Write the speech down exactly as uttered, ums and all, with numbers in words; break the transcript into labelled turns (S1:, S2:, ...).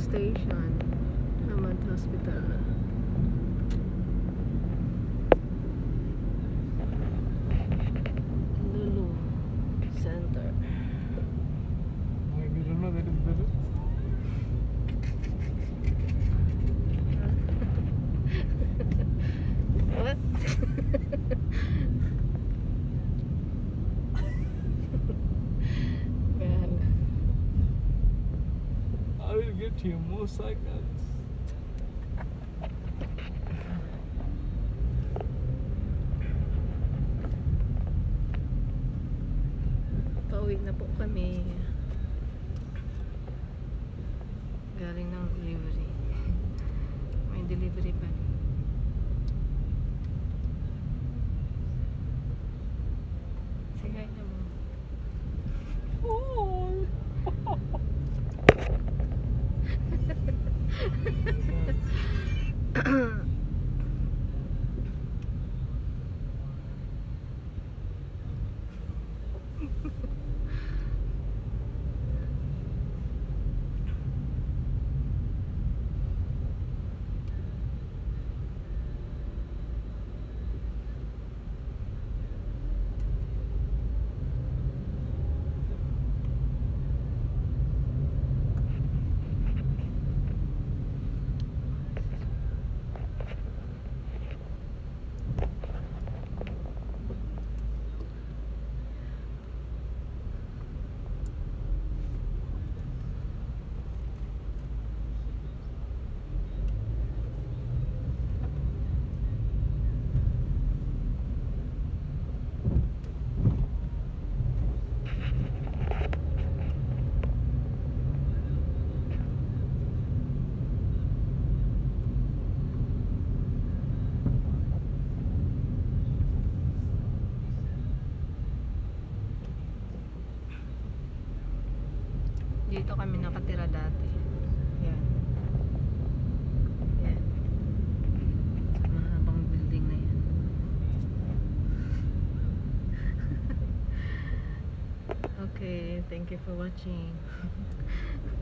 S1: station. Hamad Hospital. Lulu Center.
S2: We don't know that is better.
S1: What? Man.
S2: I will get you motorcycles.
S1: Pauwi na po kami. Galing ng delivery. May delivery pa. Sige na mo. Dito kami nakatira dati. Yan. Yan. Mahabang building na yan. Okay, thank you for watching.